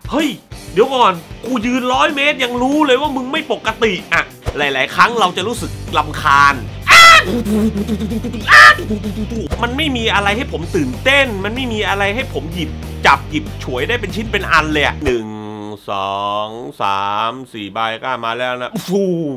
เฮ้ยเดี๋ยวก่อนกูยืน100 เมตรยังรู้เลยว่ามึงไม่ปกติอะหลายๆครั้งเราจะรู้สึกรำคาญมันไม่มีอะไรให้ผมตื่นเต้นมันไม่มีอะไรให้ผมหยิบฉวยได้เป็นชิ้นเป็นอันเลยอะ1 2 3 4 ใบก็มาแล้วนะฟูง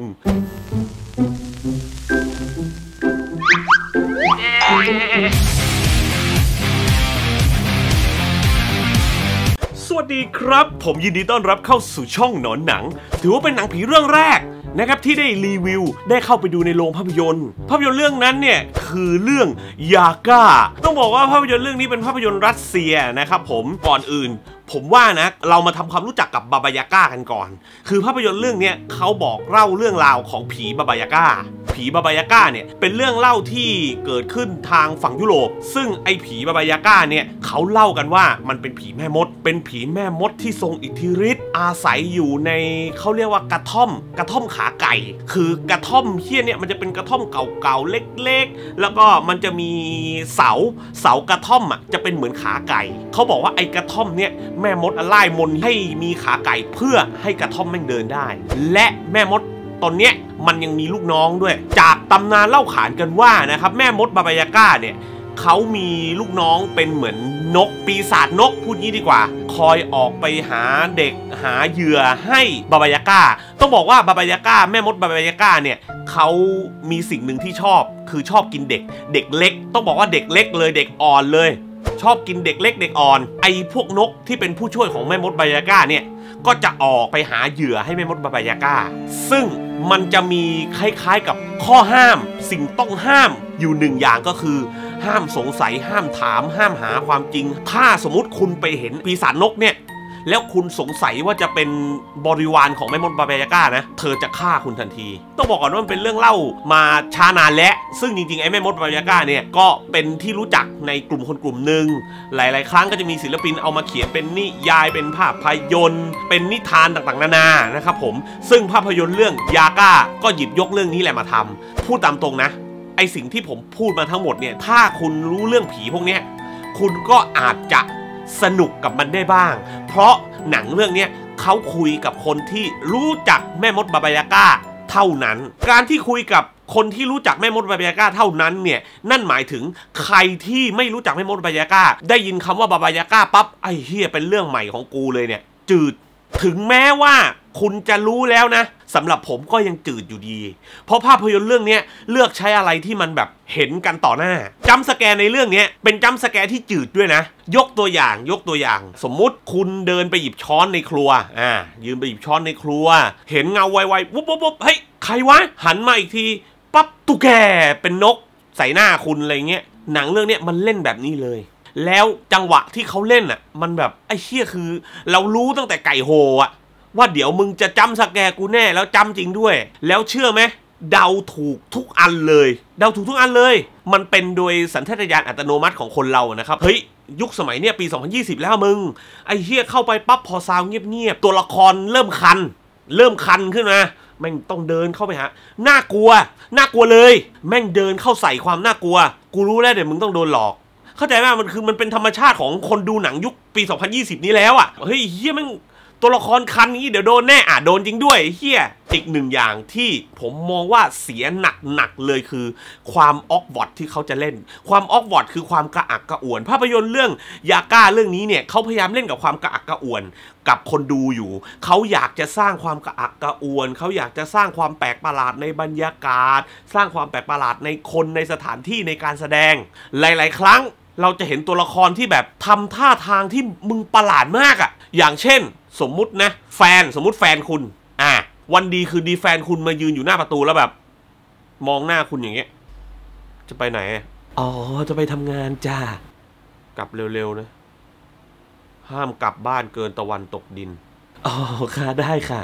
สวัสดีครับผมยินดีต้อนรับเข้าสู่ช่องหนอนหนังถือว่าเป็นหนังผีเรื่องแรกนะครับที่ได้รีวิวได้เข้าไปดูในโรงภาพยนตร์เรื่องนั้นเนี่ยคือเรื่องยาก้าต้องบอกว่าภาพยนตร์เรื่องนี้เป็นภาพยนตร์รัสเซียนะครับผมก่อนอื่นผมว่านะเรามาทำความรู้จักกับบาบายาก้ากันก่อนคือภาพยนตร์เรื่องนี้เขาบอกเล่าเรื่องราวของผีบาบายาก้าเนี่ยเป็นเรื่องเล่าที่เกิดขึ้นทางฝั่งยุโรปซึ่งไอ้ผีบาบายาก้าเนี่ยเขาเล่ากันว่ามันเป็นผีแม่มดที่ทรงอิทธิฤทธิ์อาศัยอยู่ในเขาเรียกว่ากระท่อมขาไก่คือกระท่อมเฮี้ยเนี่ยมันจะเป็นกระท่อมเก่าๆเล็กๆแล้วก็มันจะมีเสากระท่อมอ่ะจะเป็นเหมือนขาไก่เขาบอกว่าไอ้กระท่อมเนี่ยแม่มดไล่มนให้มีขาไก่เพื่อให้กระท่อมแม่งเดินได้และแม่มดตอนเนี้ยมันยังมีลูกน้องด้วยจากตำนานเล่าขานกันว่านะครับแม่มดบาบายาก้าเนี่ยเขามีลูกน้องเป็นเหมือนนกปีศาจนกพูดงี้ดีกว่าคอยออกไปหาเด็กหาเหยื่อให้บาบายาก้าต้องบอกว่าบาบายาก้าแม่มดบาบายาก้าเนี่ยเขามีสิ่งหนึ่งที่ชอบคือชอบกินเด็กเล็กต้องบอกว่าเด็กเล็กเลยเด็กอ่อนเลยชอบกินเด็กเล็กเด็กอ่อนไอ้พวกนกที่เป็นผู้ช่วยของแม่มดบาบายาก้าเนี่ยก็จะออกไปหาเหยื่อให้แม่มดบาบายาก้าซึ่งมันจะมีคล้ายๆกับข้อห้ามสิ่งต้องห้ามอยู่1 อย่างก็คือห้ามสงสัยห้ามถามห้ามหาความจริงถ้าสมมุติคุณไปเห็นปีศาจนกเนี่ยแล้วคุณสงสัยว่าจะเป็นบริวารของแม่มดบาบายาก้านะเธอจะฆ่าคุณทันทีต้องบอกก่อนว่ามันเป็นเรื่องเล่ามาช้านานแล้วซึ่งจริงๆไอ้แม่มดบาบายาก้าเนี่ยก็เป็นที่รู้จักในกลุ่มคนกลุ่มหนึ่งหลายๆครั้งก็จะมีศิลปินเอามาเขียนเป็นนิยายเป็นภาพยนตร์เป็นนิทานต่างๆนานานะครับผมซึ่งภาพยนตร์เรื่องยาก้าก็หยิบยกเรื่องนี้แหละมาทำพูดตามตรงนะไอสิ่งที่ผมพูดมาทั้งหมดเนี่ยถ้าคุณรู้เรื่องผีพวกนี้คุณก็อาจจะสนุกกับมันได้บ้างเพราะหนังเรื่องนี้เขาคุยกับคนที่รู้จักแม่มดบาบายาก้าเท่านั้นการที่คุยกับคนที่รู้จักแม่มดบาบายาก้าเท่านั้นเนี่ยนั่นหมายถึงใครที่ไม่รู้จักแม่มดบาบายาก้าได้ยินคำว่าบาบายาก้าปั๊บไอ้เหี้ยเป็นเรื่องใหม่ของกูเลยเนี่ยจืดถึงแม้ว่าคุณจะรู้แล้วนะสำหรับผมก็ยังจืดอยู่ดีเพราะภาพยนตร์เรื่องนี้เลือกใช้อะไรที่มันแบบเห็นกันต่อหน้าจัมป์สแกร์ในเรื่องนี้เป็นจัมป์สแกร์ที่จืดด้วยนะยกตัวอย่างสมมุติคุณเดินไปหยิบช้อนในครัวยืนไปหยิบช้อนในครัวเห็นเงาไวๆวุบเฮ้ยใครวะหันมาอีกทีปั๊บตุ๊กแกเป็นนกใส่หน้าคุณอะไรเงี้ยหนังเรื่องนี้มันเล่นแบบนี้เลยแล้วจังหวะที่เขาเล่นอ่ะมันแบบไอ้เหี้ยคือเรารู้ตั้งแต่ไก่โหอ่ะว่าเดี๋ยวมึงจะจำสแกร์กูแน่แล้วจำจริงด้วยแล้วเชื่อไหมเดาถูกทุกอันเลยมันเป็นโดยสัญชาตญาณอัตโนมัติของคนเรานะครับเฮ้ยยุคสมัยเนี่ยปี2020แล้วมึงไอ้เหี้ยเข้าไปปั๊บพอซาวเงียบตัวละครเริ่มคันขึ้นมาแม่งต้องเดินเข้าไปหาน่ากลัวเลยแม่งเดินเข้าใส่ความน่ากลัวกูรู้แล้วเดี๋ยวมึงต้องโดนหลอกเข้าใจไหมมันเป็นธรรมชาติของคนดูหนังยุคปี2020นี้แล้วอ่ะเฮ้ยเฮียมันตัวละครคันนี้เดี๋ยวโดนแน่โดนจริงด้วยเฮียอีก1 อย่างที่ผมมองว่าเสียหนักเลยคือความออกวอร์ดที่เขาจะเล่นความออกวอร์ดคือความกระอักกระอ่วนภาพยนตร์เรื่องยาก้าเรื่องนี้เนี่ยเขาพยายามเล่นกับความกระอักกระอ่วนกับคนดูอยู่เขาอยากจะสร้างความกระอักกระอ่วนเขาอยากจะสร้างความแปลกประหลาดในบรรยากาศสร้างความแปลกประหลาดในคนในสถานที่ในการแสดงหลายๆครั้งเราจะเห็นตัวละครที่แบบทำท่าทางที่มึงประหลาดมากอย่างเช่นสมมุติแฟนคุณวันดีคือดีแฟนคุณมายืนอยู่หน้าประตูแล้วแบบมองหน้าคุณอย่างเงี้ยจะไปไหนอ๋อจะไปทำงานจ้ากลับเร็วๆนะห้ามกลับบ้านเกินตะวันตกดินอ๋อค่ะได้ค่ะ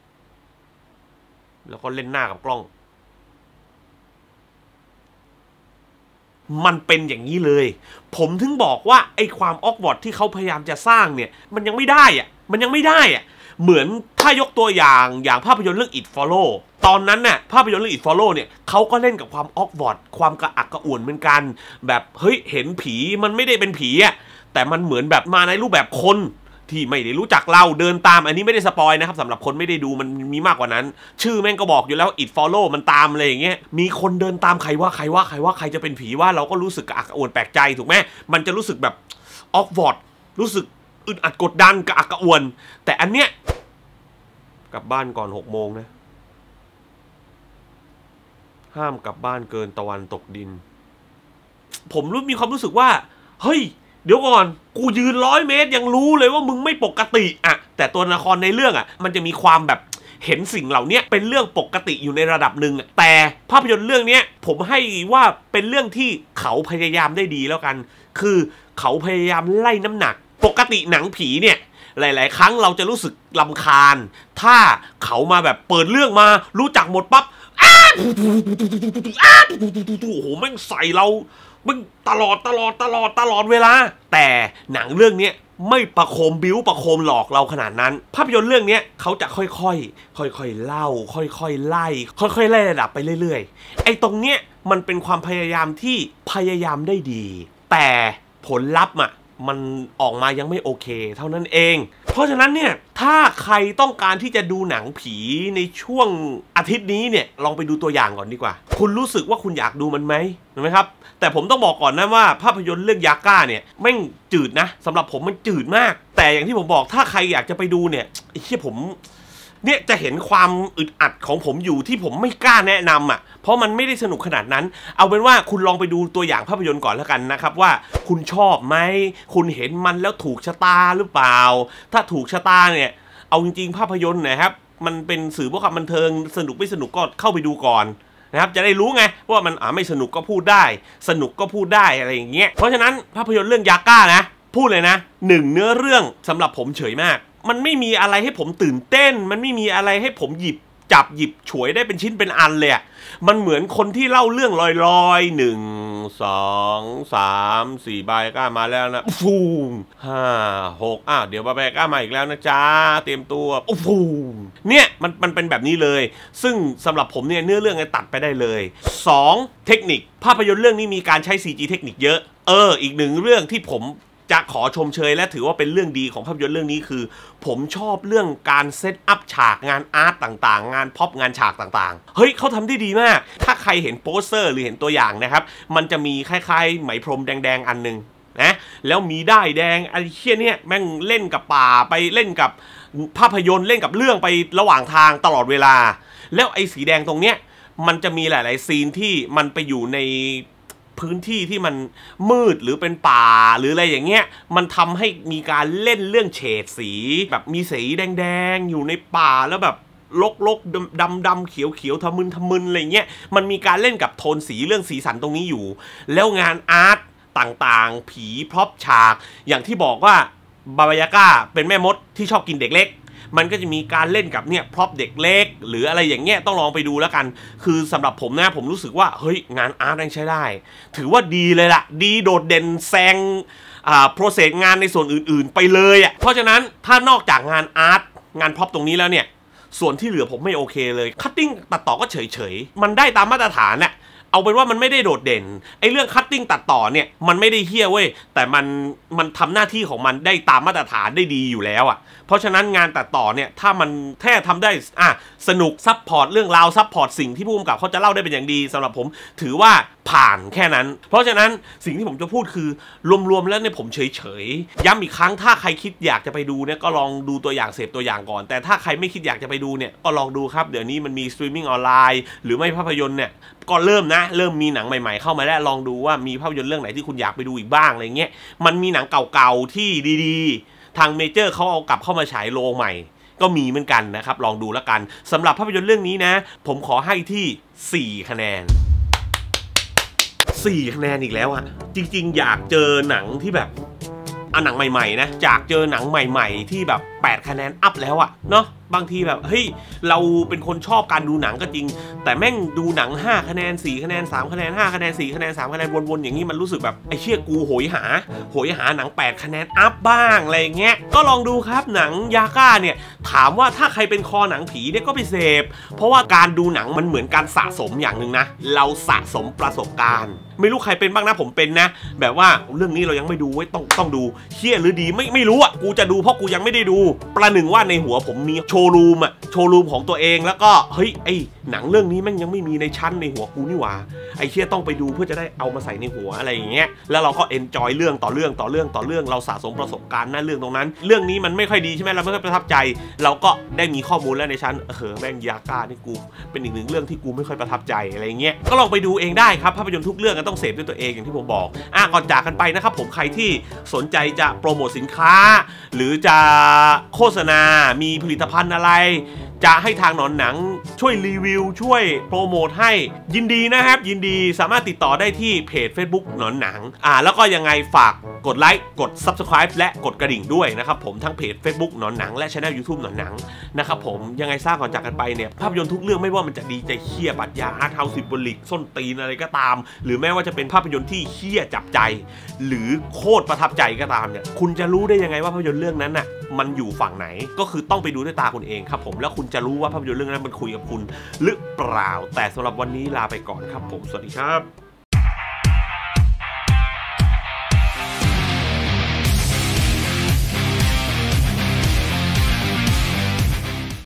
แล้วก็เล่นหน้ากับกล้องมันเป็นอย่างนี้เลยผมถึงบอกว่าไอ้ความออกวอร์ดที่เขาพยายามจะสร้างเนี่ยมันยังไม่ได้เหมือนถ้ายกตัวอย่างภาพยนตร์เรื่อง It Follow ตอนนั้นน่ะภาพยนตร์เรื่อง It Follow เนี่ยเขาก็เล่นกับความออกวอร์ดความกระอักกระอ่วนเหมือนกันแบบเฮ้ยเห็นผีมันไม่ได้เป็นผีแต่มันเหมือนแบบมาในรูปแบบคนที่ไม่ได้รู้จักเราเดินตามอันนี้ไม่ได้สปอยนะครับสำหรับคนไม่ได้ดูมันมีมากกว่านั้นชื่อแม่งก็บอกอยู่แล้ว it follow มันตามอะไรอย่างเงี้ยมีคนเดินตามใครว่าใครจะเป็นผีว่าเราก็รู้สึกกระอักกระอ่วนแปลกใจถูกไหมมันจะรู้สึกแบบออกวอร์ดรู้สึกอึดอัดกดดันกระอักกระอ่วนแต่อันเนี้ยกลับบ้านก่อน6 โมงนะห้ามกลับบ้านเกินตะวันตกดินผมมีความรู้สึกว่าเฮ้ยเดี๋ยวก่อนกูยืน100 เมตรยังรู้เลยว่ามึงไม่ปกติอะแต่ตัวละครในเรื่องอะมันจะมีความแบบเห็นสิ่งเหล่านี้เป็นเรื่องปกติอยู่ในระดับหนึ่งแต่ภาพยนตร์เรื่องนี้ผมให้ว่าเป็นเรื่องที่เขาพยายามได้ดีแล้วกันคือเขาพยายามไล่น้ำหนักปกติหนังผีเนี่ยหลายๆครั้งเราจะรู้สึกรำคาญถ้าเขามาแบบเปิดเรื่องมารู้จักหมดปั๊บโอ้โหแม่งใส่เรามันตลอดเวลาแต่หนังเรื่องนี้ไม่ประโคมบิ้วประโคมหลอกเราขนาดนั้นภาพยนตร์เรื่องนี้เขาจะค่อยๆเล่าค่อยๆไล่ค่อยๆไล่ระดับไปเรื่อยๆไอ้ตรงเนี้ยมันเป็นความพยายามที่พยายามได้ดีแต่ผลลัพธ์มันออกมายังไม่โอเคเท่านั้นเองเพราะฉะนั้นเนี่ยถ้าใครต้องการที่จะดูหนังผีในช่วงอาทิตย์นี้เนี่ยลองไปดูตัวอย่างก่อนดีกว่าคุณรู้สึกว่าคุณอยากดูมันไหมเห็นไหมครับแต่ผมต้องบอกก่อนนะว่าภาพยนตร์เรื่องยาก้าเนี่ยแม่งจืดนะสำหรับผมมันจืดมากแต่อย่างที่ผมบอกถ้าใครอยากจะไปดูเนี่ยไอ้เหี้ยผมเนี่ยจะเห็นความอึดอัดของผมอยู่ที่ผมไม่กล้าแนะนำเพราะมันไม่ได้สนุกขนาดนั้นเอาเป็นว่าคุณลองไปดูตัวอย่างภาพยนตร์ก่อนแล้วกันนะครับว่าคุณชอบไหมคุณเห็นมันแล้วถูกชะตาหรือเปล่าถ้าถูกชะตาเนี่ยเอาจริงๆภาพยนตร์นะครับมันเป็นสื่อเพื่อความบันเทิงสนุกไม่สนุกก็เข้าไปดูก่อนนะครับจะได้รู้ไงว่ามันไม่สนุกก็พูดได้สนุกก็พูดได้อะไรอย่างเงี้ยเพราะฉะนั้นภาพยนตร์เรื่องยาก้านะพูดเลยนะ1เนื้อเรื่องสำหรับผมเฉยมากมันไม่มีอะไรให้ผมตื่นเต้นมันไม่มีอะไรให้ผมหยิบฉวยได้เป็นชิ้นเป็นอันเลยมันเหมือนคนที่เล่าเรื่องลอยๆ1 2 3 4ใบก้ามาแล้วนะฟูง5 6เดี๋ยวใบก้ามาอีกแล้วนะจ๊ะเตรียมตัวฟูงเนี่ยมันเป็นแบบนี้เลยซึ่งสำหรับผมเนี่ยเนื้อเรื่องตัดไปได้เลย2เทคนิคภาพยนตร์เรื่องนี้มีการใช้ CG เทคนิคเยอะอีก1เรื่องที่ผมจะขอชมเชยและถือว่าเป็นเรื่องดีของภาพยนตร์เรื่องนี้คือผมชอบเรื่องการเซตอัพฉากงานอาร์ตต่างๆงานพ็อปงานฉากต่างๆเฮ้ยเขาทำได้ดีมากถ้าใครเห็นโปสเตอร์หรือเห็นตัวอย่างนะครับมันจะมีคล้ายๆไหมพรมแดงๆอันนึงนะแล้วมีด้ายแดงไอ้เชี่ยเนี่ยแม่งเล่นกับป่าไปเล่นกับภาพยนตร์เล่นกับเรื่องไประหว่างทางตลอดเวลาแล้วไอ้สีแดงตรงเนี้ยมันจะมีหลายๆซีนที่มันไปอยู่ในพื้นที่ที่มันมืดหรือเป็นป่าหรืออะไรอย่างเงี้ยมันทำให้มีการเล่นเรื่องเฉดสีแบบมีสีแดงๆอยู่ในป่าแล้วแบบลกดำเขียวทะมึนอะไรเงี้ยมันมีการเล่นกับโทนสีเรื่องสีสันตรงนี้อยู่แล้วงานอาร์ตต่างๆผีพร็อพฉากอย่างที่บอกว่าบาบายาก้าเป็นแม่มดที่ชอบกินเด็กเล็กมันก็จะมีการเล่นกับเนี่ยพร็อพเด็กเล็กหรืออะไรอย่างเงี้ยต้องลองไปดูแล้วกันคือสำหรับผมนะผมรู้สึกว่าเฮ้ยงานอาร์ตยังใช้ได้ถือว่าดีเลยล่ะดีโดดเด่นแซงโปรเซสงานในส่วนอื่นๆไปเลยเพราะฉะนั้นถ้านอกจากงานอาร์ตงานพร็อพตรงนี้แล้วเนี่ยส่วนที่เหลือผมไม่โอเคเลยคัตติ้งตัดต่อก็เฉยๆมันได้ตามมาตรฐานเอาเป็นว่ามันไม่ได้โดดเด่นไอ้เรื่องคัตติ้งตัดต่อเนี่ยมันไม่ได้เฮี้ยเว้ยแต่มันทำหน้าที่ของมันได้ตามมาตรฐานได้ดีอยู่แล้วเพราะฉะนั้นงานตัดต่อเนี่ยถ้ามันแค่ทำได้สนุกซับพอร์ตเรื่องราวซับพอร์ตสิ่งที่ผู้กำกับเขาจะเล่าได้เป็นอย่างดีสำหรับผมถือว่าผ่านแค่นั้นเพราะฉะนั้นสิ่งที่ผมจะพูดคือรวมๆแล้วเนี่ยผมเฉยๆย้ำอีกครั้งถ้าใครคิดอยากจะไปดูเนี่ยก็ลองดูตัวอย่างเสพตัวอย่างก่อนแต่ถ้าใครไม่คิดอยากจะไปดูเนี่ยก็ลองดูครับเดี๋ยวนี้มันมีสตรีมมิ่งออนไลน์หรือไม่ภาพยนตร์เนี่ยก็เริ่มมีหนังใหม่ๆเข้ามาแล้วลองดูว่ามีภาพยนตร์เรื่องไหนที่คุณอยากไปดูอีกบ้างอะไรเงี้ยมันมีหนังเก่าๆที่ดีๆทางเมเจอร์เขาเอากลับเข้ามาฉายโรงใหม่ก็มีเหมือนกันนะครับลองดูแล้วกันสำหรับภาพยนตร์เรื่องนี้นะผมขอให้ที่4คะแนน4คะแนนอีกแล้วจริงๆอยากเจอหนังที่แบบหนังใหม่ๆนะอยากเจอหนังใหม่ๆที่แบบ 8 คะแนนอัพแล้วอะเนาะบางทีแบบเฮ้ยเราเป็นคนชอบการดูหนังก็จริงแต่แม่งดูหนัง5 คะแนน4 คะแนน3 คะแนน5 คะแนน4 คะแนน3 คะแนนวนๆอย่างนี้มันรู้สึกแบบไอ้เชี่ยกูโหยหาหนัง8 คะแนนอัพบ้างอะไรเงี้ยก็ลองดูครับหนังยาก้าเนี่ยถามว่าถ้าใครเป็นคอหนังผีเนี่ยก็ไปเสพเพราะว่าการดูหนังมันเหมือนการสะสมอย่างหนึ่งนะเราสะสมประสบการณ์ไม่รู้ใครเป็นบ้างนะผมเป็นนะแบบว่าเรื่องนี้เรายังไม่ดูไว้ต้องดูเชี่ยหรือดีไม่รู้อ่ะกูจะดูเพราะกูยังไม่ได้ดูประหนึ่งว่าในหัวผมมีโชว์รูมของตัวเองแล้วก็เฮ้ยไอหนังเรื่องนี้แม่งยังไม่มีในชั้นในหัวกูนี่หว่าไอเชี่ยต้องไปดูเพื่อจะได้เอามาใส่ในหัวอะไรอย่างเงี้ยแล้วเราก็เอนจอยเรื่องต่อเรื่องเราสะสมประสบการณ์หน้าเรื่องตรงนั้นเรื่องนี้มันไม่ค่อยดีใช่ไหมเราไม่ค่อยประทับใจเราก็ได้มีข้อมูลแล้วในชั้นแม่งยาก้านี่กูเป็นอีกหนึ่งเรื่องที่กูไม่ค่อยประทับใจอะไรเงี้ยก็ลองไปดูเองได้ครับภาพยนตร์ทุกเรื่องก็ต้องเสพด้วยตัวเองอย่างที่ผมบอกก่อนจากกันไปนะครับผมใครที่สนใจจะโปรโมทสินค้าหรือจะโฆษณามีผลิตภัณฑ์อะไรจะให้ทางหนอนหนังช่วยรีวิวช่วยโปรโมทให้ยินดีนะครับยินดีสามารถติดต่อได้ที่เพจ Facebook หนอนหนังแล้วก็ยังไงฝากกดไลค์กด Subscribe และกดกระดิ่งด้วยนะครับผมทั้งเพจ Facebook หนอนหนังและ Channel YouTube หนอนหนังนะครับผมยังไงสร้างก่อนจากกันไปเนี่ยภาพยนตร์ทุกเรื่องไม่ว่ามันจะดีใจเหี้ยบัดยาอาร์ตเฮาส์ซิมโบลิกส้นตีนอะไรก็ตามหรือแม้ว่าจะเป็นภาพยนตร์ที่เหี้ยจับใจหรือโคตรประทับใจก็ตามเนี่ยคุณจะรู้ได้ยังไงว่าภาพยนตร์เรื่องนั้นน่ะมันอยู่ฝั่งไหนก็คือต้องไปดูด้วยตาคุณเองครับผมแล้วคุณจะรู้ว่าภาพยนตร์เรื่องนั้นมันคุยกับคุณหรือเปล่าแต่สำหรับวันนี้ลาไปก่อนครับผมสวัสดีครับ